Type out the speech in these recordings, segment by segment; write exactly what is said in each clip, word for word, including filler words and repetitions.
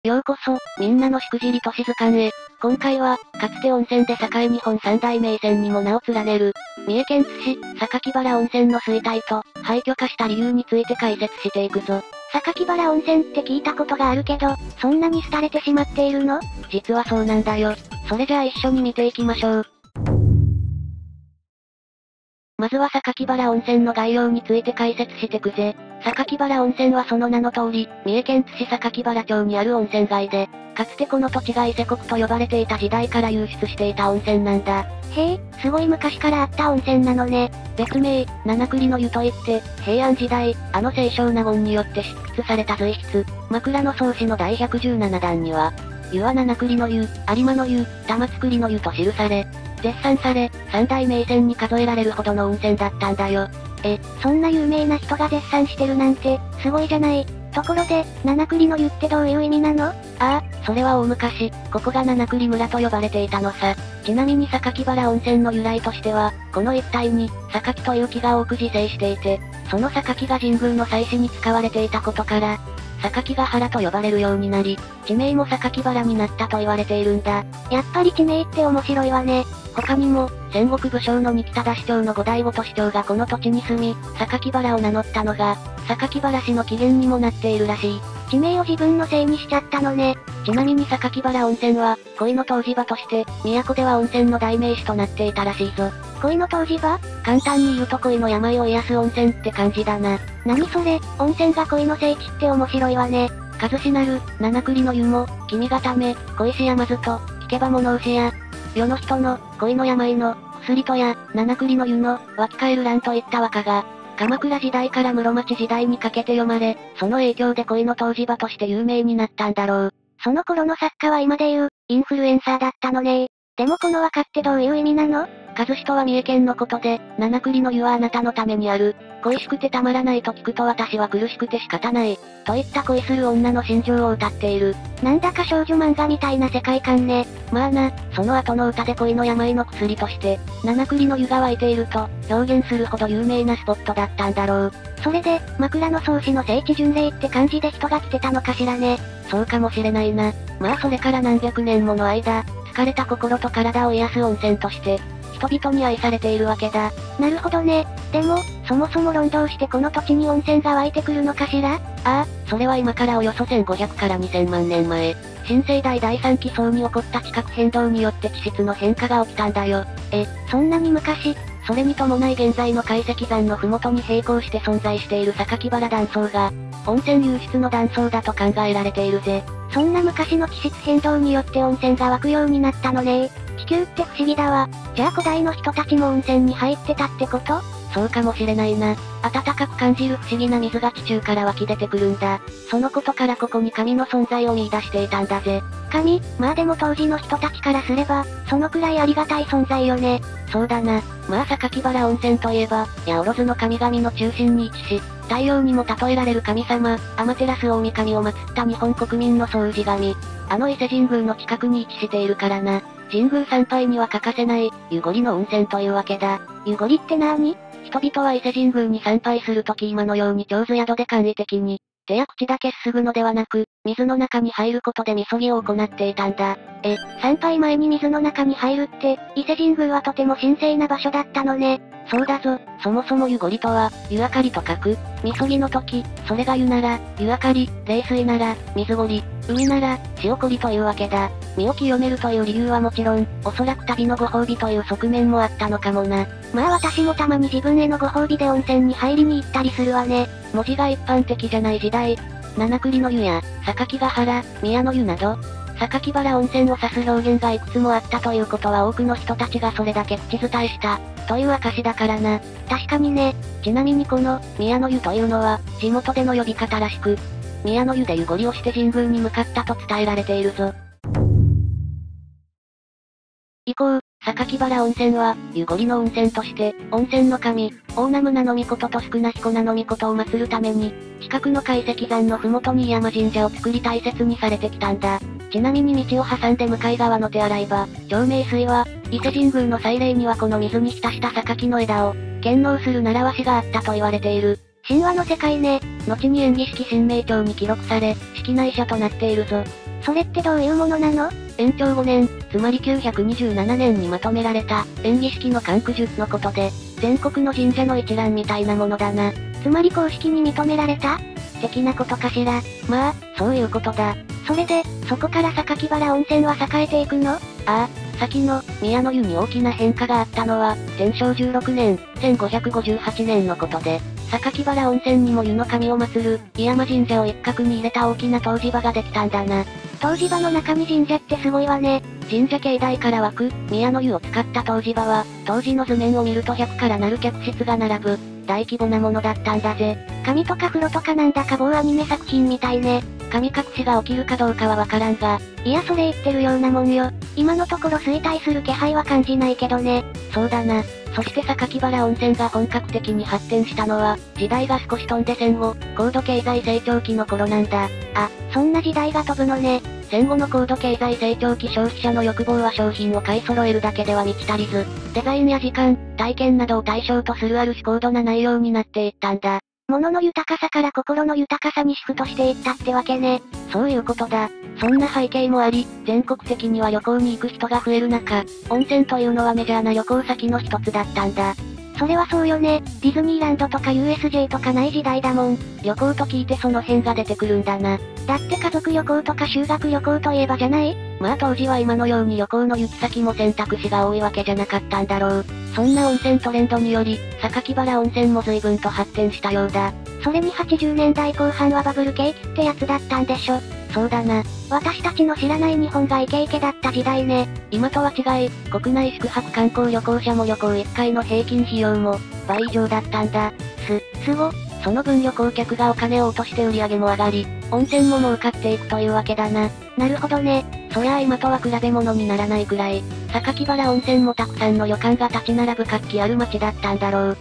ようこそ、みんなのしくじり都市図鑑へ。今回は、かつて温泉で栄日本三大名泉にも名を連ねる、三重県津市、榊原温泉の衰退と、廃墟化した理由について解説していくぞ。 榊原温泉って聞いたことがあるけど、そんなに廃れてしまっているの？ 実はそうなんだよ。それじゃあ一緒に見ていきましょう。まずは榊原温泉の概要について解説してくぜ。榊原温泉はその名の通り、三重県津市榊原町にある温泉街で、かつてこの土地が伊勢国と呼ばれていた時代から湧出していた温泉なんだ。 へえ、すごい昔からあった温泉なのね。 別名、七栗の湯といって、平安時代、あの清少納言によって執筆された随筆、枕草子の第ひゃくじゅうななだんには、湯は七栗の湯、有馬の湯、玉造の湯と記され、絶賛され、三大名泉に数えられるほどの温泉だったんだよ。 え、そんな有名な人が絶賛してるなんて、すごいじゃない。ところで、七栗の湯ってどういう意味なの？ ああ、それは大昔、ここが七栗村と呼ばれていたのさ。ちなみに榊原温泉の由来としては、この一帯に、榊という木が多く自生していて、その榊が神宮の祭祀に使われていたことから、榊ヶ原と呼ばれるようになり、地名も榊原になったと言われているんだ。 やっぱり地名って面白いわね。 他にも、戦国武将の二木忠町の後醍醐都市長がこの土地に住み、榊原を名乗ったのが、榊原氏の起源にもなっているらしい。 地名を自分のせいにしちゃったのね。 ちなみに榊原温泉は、恋の湯治場として、都では温泉の代名詞となっていたらしいぞ。 恋の湯治場？ 簡単に言うと恋の病を癒す温泉って感じだな。 何それ、温泉が恋の聖地って面白いわね。 数しなる、七栗の湯も、君がため、恋し山ずと、聞けば物牛や、世の人の、恋の病の、薬とや、七栗の湯の、湧き返る乱といった和歌が、鎌倉時代から室町時代にかけて読まれ、その影響で恋の湯治場として有名になったんだろう。 その頃の作家は今で言う、インフルエンサーだったのね。でもこの和歌ってどういう意味なの？ 和志とは三重県のことで、七栗の湯はあなたのためにある。恋しくてたまらないと聞くと私は苦しくて仕方ない。といった恋する女の心情を歌っている。 なんだか少女漫画みたいな世界観ね。 まあな、その後の歌で恋の病の薬として、七栗の湯が湧いていると、表現するほど有名なスポットだったんだろう。 それで、枕草子の聖地巡礼って感じで人が来てたのかしらね。 そうかもしれないな。まあそれから何百年もの間、疲れた心と体を癒す温泉として、人々に愛されているわけだ。 なるほどね。でも、そもそも論道してこの土地に温泉が湧いてくるのかしら？ああ、それは今からおよそせんごひゃくからにせんまんねんまえ、新生代だいさんき層に起こった地殻変動によって地質の変化が起きたんだよ。 え、そんなに昔？ それに伴い現在の懐石山の麓に並行して存在している榊原断層が、温泉湧出の断層だと考えられているぜ。 そんな昔の地質変動によって温泉が湧くようになったのね。地球って不思議だわ。じゃあ古代の人たちも温泉に入ってたってこと？ そうかもしれないな。暖かく感じる不思議な水が地中から湧き出てくるんだ。そのことからここに神の存在を見出していたんだぜ。 神？まあでも当時の人たちからすれば、そのくらいありがたい存在よね。 そうだな。まあ榊原温泉といえば、八百万の神々の中心に位置し、太陽にも例えられる神様、天照大神を祀った日本国民の総氏神。あの伊勢神宮の近くに位置しているからな。神宮参拝には欠かせない、湯堀の温泉というわけだ。 湯堀ってなーに？ 人々は伊勢神宮に参拝するとき今のように長寿宿で簡易的に、手や口だけすすぐのではなく、水の中に入ることでみそぎを行っていたんだ。 え、参拝前に水の中に入るって、伊勢神宮はとても神聖な場所だったのね。 そうだぞ。そもそも湯堀とは、湯あかりと書く。みそぎの時、それが湯なら、湯あかり、冷水なら、水堀、海なら、塩堀というわけだ。身を清めるという理由はもちろん、おそらく旅のご褒美という側面もあったのかもな。 まあ私もたまに自分へのご褒美で温泉に入りに行ったりするわね。 文字が一般的じゃない時代、七栗の湯や、榊ヶ原、宮の湯など、榊原温泉を指す表現がいくつもあったということは多くの人たちがそれだけ口伝えした、という証だからな。 確かにね。 ちなみにこの、宮の湯というのは、地元での呼び方らしく、宮の湯で湯掘りをして神宮に向かったと伝えられているぞ。以降、榊原温泉は、湯掘りの温泉として、温泉の神、大名宗の命と宿名彦名の命を祀るために、近くの懐石山の麓に山神社を作り大切にされてきたんだ。ちなみに道を挟んで向かい側の手洗い場、長明水は、伊勢神宮の祭礼にはこの水に浸した榊の枝を、献納する習わしがあったと言われている。 神話の世界ね。 後に延喜式神明帳に記録され、式内社となっているぞ。 それってどういうものなの？ 延長ごねん、つまりきゅうひゃくにじゅうななねんにまとめられた、延儀式の関九術のことで、全国の神社の一覧みたいなものだな。 つまり公式に認められた？的なことかしら。 まあ、そういうことだ。 それで、そこから榊原温泉は栄えていくの？ ああ、先の、宮の湯に大きな変化があったのは、天正じゅうろくねん、せんごひゃくごじゅうはちねんのことで、榊原温泉にも湯の神を祀る、伊山神社を一角に入れた大きな湯治場ができたんだな。 湯治場の中身神社ってすごいわね。 神社境内から湧く、宮の湯を使った湯治場は、当時の図面を見るとひゃくからなる客室が並ぶ、大規模なものだったんだぜ。 神とか風呂とかなんだか某アニメ作品みたいね。 神隠しが起きるかどうかはわからんが。 いやそれ言ってるようなもんよ。今のところ衰退する気配は感じないけどね。 そうだな。そして榊原温泉が本格的に発展したのは、時代が少し飛んで戦後、高度経済成長期の頃なんだ。 あ、そんな時代が飛ぶのね。 戦後の高度経済成長期消費者の欲望は商品を買い揃えるだけでは満ち足りず、デザインや時間、体験などを対象とするある種高度な内容になっていったんだ。 物の豊かさから心の豊かさにシフトしていったってわけね。 そういうことだ。そんな背景もあり、全国的には旅行に行く人が増える中、温泉というのはメジャーな旅行先の一つだったんだ。 それはそうよね。ディズニーランドとか ユーエスジェー とかない時代だもん。 旅行と聞いてその辺が出てくるんだな。 だって家族旅行とか修学旅行といえばじゃない？ まあ当時は今のように旅行の行き先も選択肢が多いわけじゃなかったんだろう。そんな温泉トレンドにより、榊原温泉も随分と発展したようだ。 それにはちじゅうねんだいこう半はバブル景気ってやつだったんでしょ。 そうだな。 私たちの知らない日本がイケイケだった時代ね。 今とは違い、国内宿泊観光旅行者も旅行いっかいの平均費用も、倍以上だったんだ。 す、すご。 その分旅行客がお金を落として売り上げも上がり、温泉も儲かっていくというわけだな。 なるほどね。 そりゃあ今とは比べ物にならないくらい、榊原温泉もたくさんの旅館が立ち並ぶ活気ある街だったんだろう。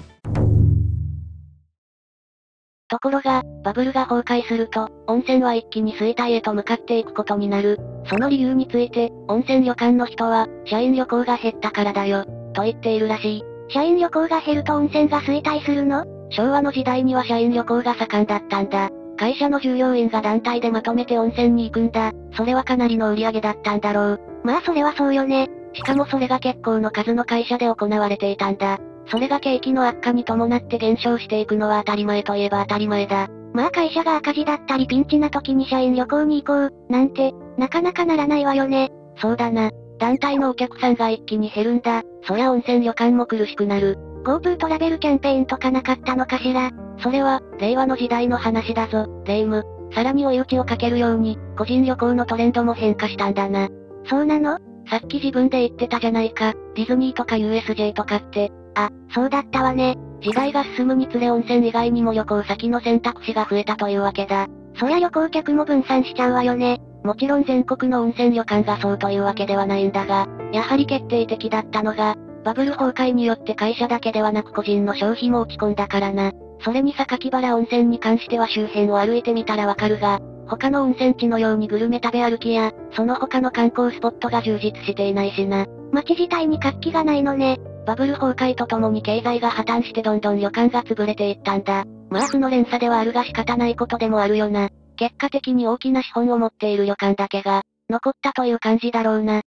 ところが、バブルが崩壊すると、温泉は一気に衰退へと向かっていくことになる。その理由について、温泉旅館の人は、社員旅行が減ったからだよ、と言っているらしい。 社員旅行が減ると温泉が衰退するの？ 昭和の時代には社員旅行が盛んだったんだ。会社の従業員が団体でまとめて温泉に行くんだ。それはかなりの売り上げだったんだろう。 まあそれはそうよね。 しかもそれが結構の数の会社で行われていたんだ。それが景気の悪化に伴って減少していくのは当たり前といえば当たり前だ。 まあ会社が赤字だったりピンチな時に社員旅行に行こう、なんて、なかなかならないわよね。 そうだな。団体のお客さんが一気に減るんだ。そりゃ温泉旅館も苦しくなる。 GoTo トラベルキャンペーンとかなかったのかしら。 それは、令和の時代の話だぞ、レイム。さらに追い打ちをかけるように、個人旅行のトレンドも変化したんだな。 そうなの？ さっき自分で言ってたじゃないか。ディズニーとか ユーエスジェー とかって。 あ、そうだったわね。 時代が進むにつれ温泉以外にも旅行先の選択肢が増えたというわけだ。 そりゃ旅行客も分散しちゃうわよね。 もちろん全国の温泉旅館がそうというわけではないんだが、やはり決定的だったのが、バブル崩壊によって会社だけではなく個人の消費も落ち込んだからな。それに榊原温泉に関しては周辺を歩いてみたらわかるが、他の温泉地のようにグルメ食べ歩きや、その他の観光スポットが充実していないしな。 街自体に活気がないのね。 バブル崩壊とともに経済が破綻してどんどん旅館が潰れていったんだ。まあ負の連鎖ではあるが仕方ないことでもあるよな。結果的に大きな資本を持っている旅館だけが、残ったという感じだろうな。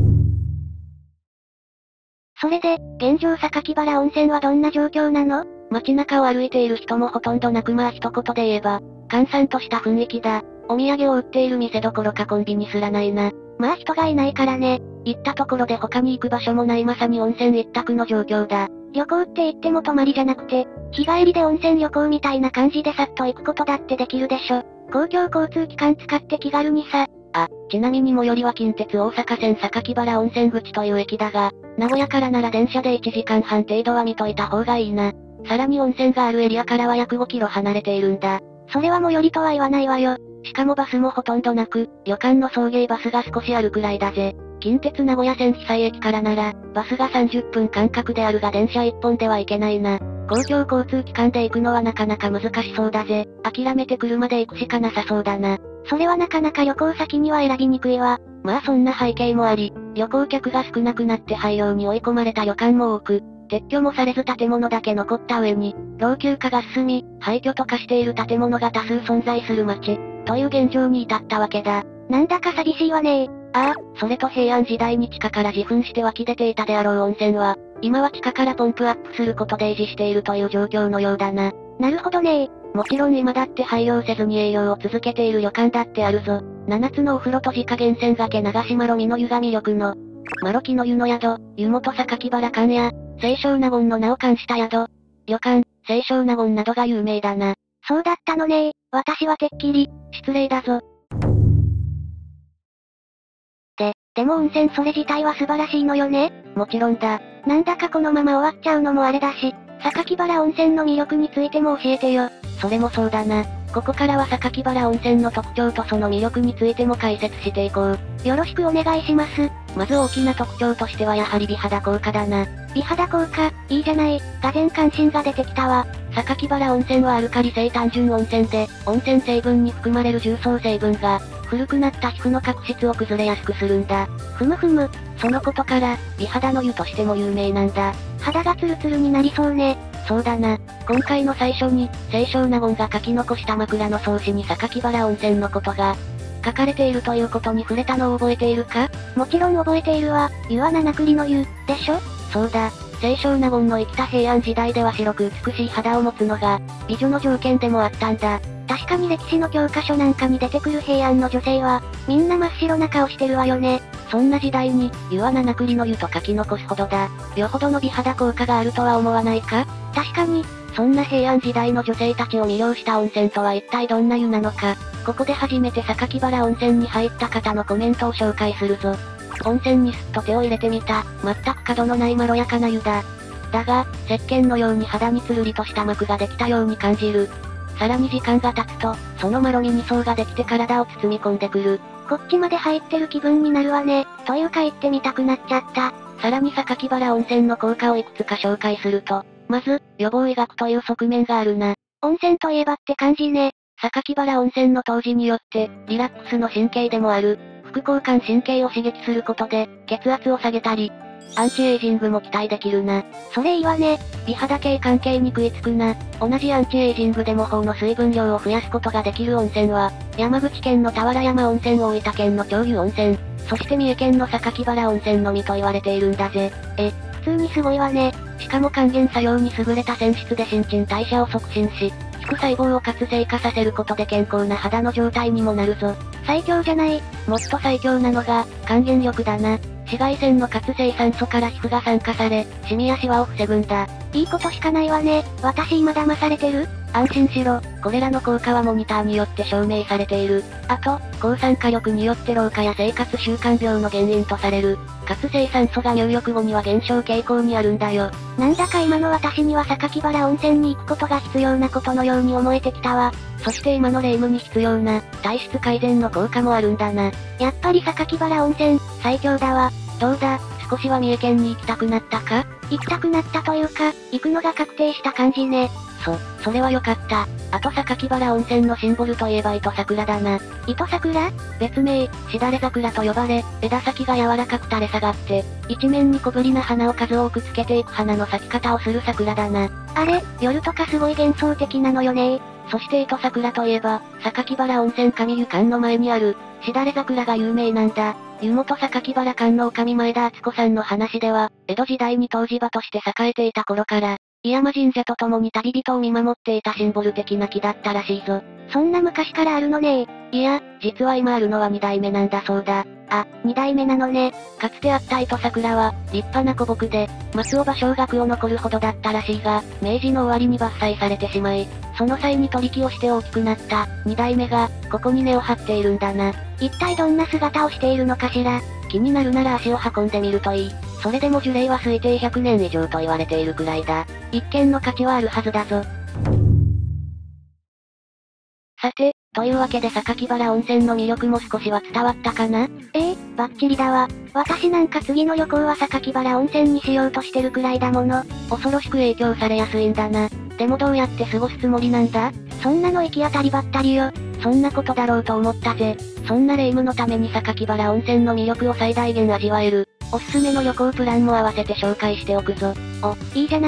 それで、現状榊原温泉はどんな状況なの？ 街中を歩いている人もほとんどなくまあ一言で言えば、閑散とした雰囲気だ。お土産を売っている店どころかコンビニすらないな。 まあ人がいないからね。 行ったところで他に行く場所もないまさに温泉一択の状況だ。 旅行って言っても泊まりじゃなくて、日帰りで温泉旅行みたいな感じでさっと行くことだってできるでしょ。公共交通機関使って気軽にさ。 あ、ちなみに最寄りは近鉄大阪線榊原温泉口という駅だが、名古屋からなら電車でいちじかんはん程度は見といた方がいいな。さらに温泉があるエリアからは約ごキロ離れているんだ。 それは最寄りとは言わないわよ。 しかもバスもほとんどなく、旅館の送迎バスが少しあるくらいだぜ。近鉄名古屋線久井駅からなら、バスがさんじゅっぷん間隔であるが電車いっぽんでは行けないな。公共交通機関で行くのはなかなか難しそうだぜ。諦めて車で行くしかなさそうだな。 それはなかなか旅行先には選びにくいわ。 まあそんな背景もあり、旅行客が少なくなって廃業に追い込まれた旅館も多く、撤去もされず建物だけ残った上に、老朽化が進み、廃墟と化している建物が多数存在する街、という現状に至ったわけだ。 なんだか寂しいわねー。 ああ、それと平安時代に地下から自噴して湧き出ていたであろう温泉は、今は地下からポンプアップすることで維持しているという状況のようだな。 なるほどねー。 もちろん今だって廃業せずに営業を続けている旅館だってあるぞ。七つのお風呂と自家源泉がけ流しまろみの湯が魅力の、マロキの湯の宿、湯本榊原館や、清少納言の名を冠した宿、旅館、清少納言などが有名だな。 そうだったのねー。私はてっきり、 失礼だぞ。 で、でも温泉それ自体は素晴らしいのよね。 もちろんだ。 なんだかこのまま終わっちゃうのもあれだし、榊原温泉の魅力についても教えてよ。 それもそうだな。ここからは榊原温泉の特徴とその魅力についても解説していこう。 よろしくお願いします。 まず大きな特徴としてはやはり美肌効果だな。 美肌効果、いいじゃない。がぜん関心が出てきたわ。 榊原温泉はアルカリ性単純温泉で、温泉成分に含まれる重曹成分が、古くなった皮膚の角質を崩れやすくするんだ。 ふむふむ。 そのことから、美肌の湯としても有名なんだ。 肌がツルツルになりそうね。 そうだな。今回の最初に、清少納言が書き残した枕草子に榊原温泉のことが、書かれているということに触れたのを覚えているか？ もちろん覚えているわ。湯は七栗の湯、でしょ？ そうだ。清少納言の生きた平安時代では白く美しい肌を持つのが、美女の条件でもあったんだ。 確かに歴史の教科書なんかに出てくる平安の女性は、みんな真っ白な顔してるわよね。 そんな時代に、湯は七栗の湯と書き残すほどだ。よほどの美肌効果があるとは思わないか？ 確かに。 そんな平安時代の女性たちを魅了した温泉とは一体どんな湯なのか。ここで初めて榊原温泉に入った方のコメントを紹介するぞ。温泉にすっと手を入れてみた。全く角のないまろやかな湯だ。だが、石鹸のように肌につるりとした膜ができたように感じる。さらに時間が経つと、そのまろみに層ができて体を包み込んでくる。 こっちまで入ってる気分になるわね。というか行ってみたくなっちゃった。 さらに榊原温泉の効果をいくつか紹介すると、まず、予防医学という側面があるな。 温泉といえばって感じね。 榊原温泉の湯治によって、リラックスの神経でもある、副交感神経を刺激することで、血圧を下げたり、アンチエイジングも期待できるな。 それいいわね。 美肌系関係に食いつくな。同じアンチエイジングでも頬の水分量を増やすことができる温泉は、山口県の俵山温泉、大分県の長湯温泉、そして三重県の榊原温泉のみと言われているんだぜ。 え、普通にすごいわね。 しかも還元作用に優れた泉質で新陳代謝を促進し、皮膚細胞を活性化させることで健康な肌の状態にもなるぞ。 最強じゃない。 もっと最強なのが、還元力だな。紫外線の活性酸素から皮膚が酸化され、シミやシワを防ぐんだ。 いいことしかないわね。私今騙されてる？ 安心しろ、これらの効果はモニターによって証明されている。あと、抗酸化力によって老化や生活習慣病の原因とされる、活性酸素が入浴後には減少傾向にあるんだよ。 なんだか今の私には榊原温泉に行くことが必要なことのように思えてきたわ。 そして今の霊夢に必要な、体質改善の効果もあるんだな。 やっぱり榊原温泉、最強だわ。 どうだ、少しは三重県に行きたくなったか？ 行きたくなったというか、行くのが確定した感じね。 そ、それはよかった。あと榊原温泉のシンボルといえば糸桜だな。 糸桜？ 別名、しだれ桜と呼ばれ、枝先が柔らかく垂れ下がって、一面に小ぶりな花を数多くつけていく花の咲き方をする桜だな。 あれ、夜とかすごい幻想的なのよね。 そして糸桜といえば、榊原温泉上湯館の前にある、しだれ桜が有名なんだ。湯本榊原館の女将前田敦子さんの話では、江戸時代に湯治場として栄えていた頃から、井山神社と共に旅人を見守っていたシンボル的な木だったらしいぞ。 そんな昔からあるのね。 いや、実は今あるのは二代目なんだそうだ。 あ、二代目なのね。 かつてあった糸桜は、立派な古木で、松尾芭蕉学を残るほどだったらしいが、明治の終わりに伐採されてしまい、その際に取り木をして大きくなった、二代目が、ここに根を張っているんだな。 一体どんな姿をしているのかしら。 気になるなら足を運んでみるといい。それでも樹齢は推定ひゃくねん以上と言われているくらいだ。一見の価値はあるはずだぞ。さて、というわけで榊原温泉の魅力も少しは伝わったかな？ ええ、バッチリだわ。私なんか次の旅行は榊原温泉にしようとしてるくらいだもの。 恐ろしく影響されやすいんだな。でもどうやって過ごすつもりなんだ？ そんなの行き当たりばったりよ。 そんなことだろうと思ったぜ。そんな霊夢のために榊原温泉の魅力を最大限味わえる、おすすめの旅行プランも合わせて紹介しておくぞ。 お、いいじゃない。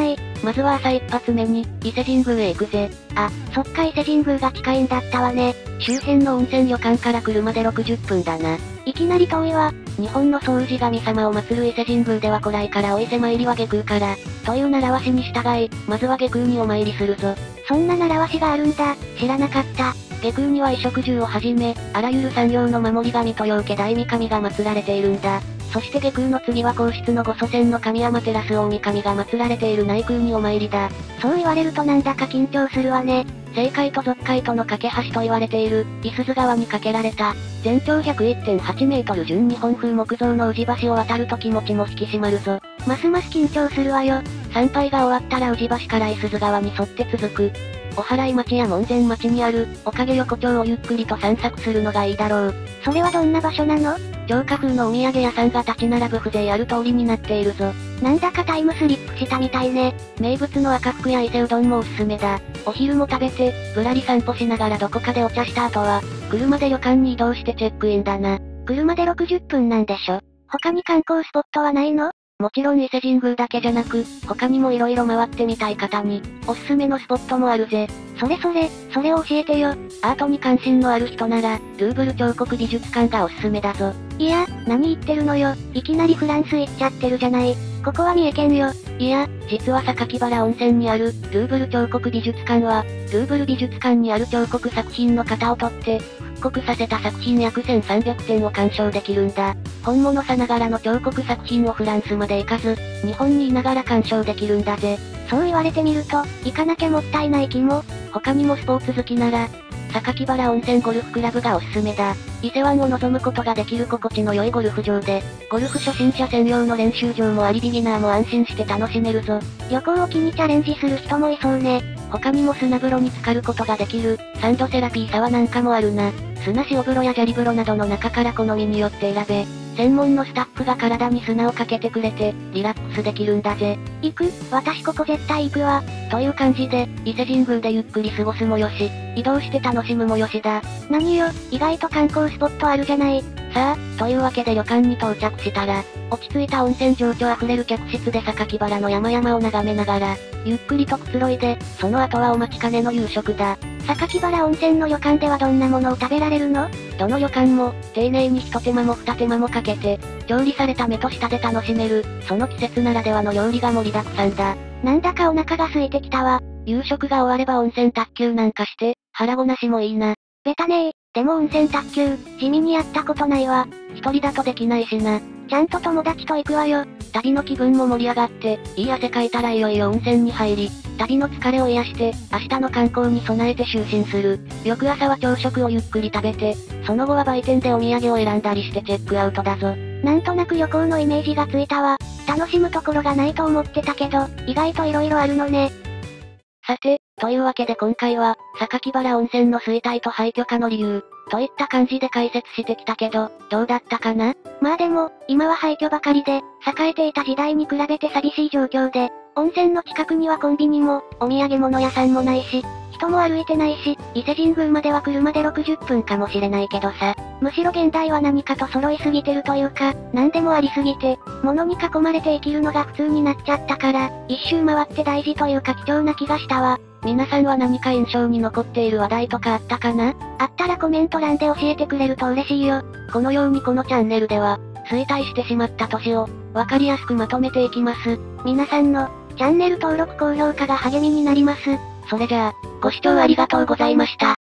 まずは朝一発目に、伊勢神宮へ行くぜ。 あ、そっか伊勢神宮が近いんだったわね。 周辺の温泉旅館から車でろくじゅっぷんだな。 いきなり遠いわ。 日本の総氏神様を祀る伊勢神宮では古来からお伊勢参りは下空から、という習わしに従い、まずは下空にお参りするぞ。 そんな習わしがあるんだ、知らなかった。 下空には衣食住をはじめ、あらゆる産業の守り神と陽家大御神が祀られているんだ。そして下空の次は皇室のご祖先の神山照大神が祀られている内宮にお参りだ。 そう言われるとなんだか緊張するわね。 西海と俗海との架け橋と言われている、五十鈴川に架けられた、全長 ひゃくいってんはちメートル純日本風木造の宇治橋を渡ると気持ちも引き締まるぞ。 ますます緊張するわよ。 参拝が終わったら宇治橋から五十鈴川に沿って続く。お祓い町や門前町にある、おかげ横丁をゆっくりと散策するのがいいだろう。 それはどんな場所なの？ 城下風のお土産屋さんが立ち並ぶ風情ある通りになっているぞ。 なんだかタイムスリップしたみたいね。 名物の赤福や伊勢うどんもおすすめだ。お昼も食べて、ぶらり散歩しながらどこかでお茶した後は、車で旅館に移動してチェックインだな。 車でろくじゅっぷんなんでしょ？他に観光スポットはないの？ もちろん伊勢神宮だけじゃなく、他にも色々回ってみたい方に、おすすめのスポットもあるぜ。 それそれ、それを教えてよ。 アートに関心のある人なら、ルーブル彫刻美術館がおすすめだぞ。 いや、何言ってるのよ。いきなりフランス行っちゃってるじゃない。ここは三重県よ。 いや、実は榊原温泉にある、ルーブル彫刻美術館は、ルーブル美術館にある彫刻作品の型を取って、復刻させた作品約せんさんびゃくてんを鑑賞できるんだ。本物さながらの彫刻作品をフランスまで行かず、日本にいながら鑑賞できるんだぜ。 そう言われてみると、行かなきゃもったいない気も。 他にもスポーツ好きなら、榊原温泉ゴルフクラブがおすすめだ。伊勢湾を望むことができる心地の良いゴルフ場で、ゴルフ初心者専用の練習場もありビギナーも安心して楽しめるぞ。 旅行を機にチャレンジする人もいそうね。 他にも砂風呂に浸かることができる、サンドセラピーサワなんかもあるな。砂塩風呂や砂利風呂などの中から好みによって選べ、専門のスタッフが体に砂をかけてくれて、リラックスできるんだぜ。 行く、私ここ絶対行くわ。 という感じで、伊勢神宮でゆっくり過ごすもよし、移動して楽しむもよしだ。 何よ、意外と観光スポットあるじゃない。 さあ、というわけで旅館に到着したら、落ち着いた温泉情緒あふれる客室で榊原の山々を眺めながら、ゆっくりとくつろいで、その後はお待ちかねの夕食だ。 榊原温泉の旅館ではどんなものを食べられるの？ どの旅館も、丁寧に一手間も二手間もかけて、調理された目と舌で楽しめる、その季節ならではの料理が盛りだくさんだ。 なんだかお腹が空いてきたわ。 夕食が終われば温泉卓球なんかして、腹ごなしもいいな。 ベタねえ。でも温泉卓球、地味にやったことないわ。 一人だとできないしな。 ちゃんと友達と行くわよ。 旅の気分も盛り上がって、いい汗かいたらいよいよ温泉に入り、旅の疲れを癒して、明日の観光に備えて就寝する。翌朝は朝食をゆっくり食べて、その後は売店でお土産を選んだりしてチェックアウトだぞ。 なんとなく旅行のイメージがついたわ。楽しむところがないと思ってたけど、意外と色々あるのね。 さて、というわけで今回は、榊原温泉の衰退と廃墟化の理由、といった感じで解説してきたけど、どうだったかな？ まあでも、今は廃墟ばかりで、栄えていた時代に比べて寂しい状況で、温泉の近くにはコンビニも、お土産物屋さんもないし、人も歩いてないし、伊勢神宮までは車でろくじゅっぷんかもしれないけどさ。むしろ現代は何かと揃いすぎてるというか、何でもありすぎて、物に囲まれて生きるのが普通になっちゃったから、一周回って大事というか貴重な気がしたわ。 皆さんは何か印象に残っている話題とかあったかな？ あったらコメント欄で教えてくれると嬉しいよ。 このようにこのチャンネルでは、衰退してしまった都市を、わかりやすくまとめていきます。 皆さんの、チャンネル登録高評価が励みになります。 それじゃあ、ご視聴ありがとうございました。